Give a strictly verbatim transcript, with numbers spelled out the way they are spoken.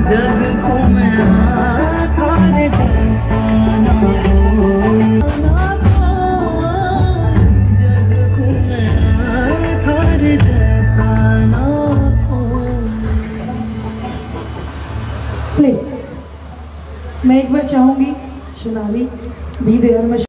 जग को मैं थारे जैसा ना हो, जग को मैं थारे जैसा ना हो। प्ले मैं एक बार चाहूंगी शनावी भी देर में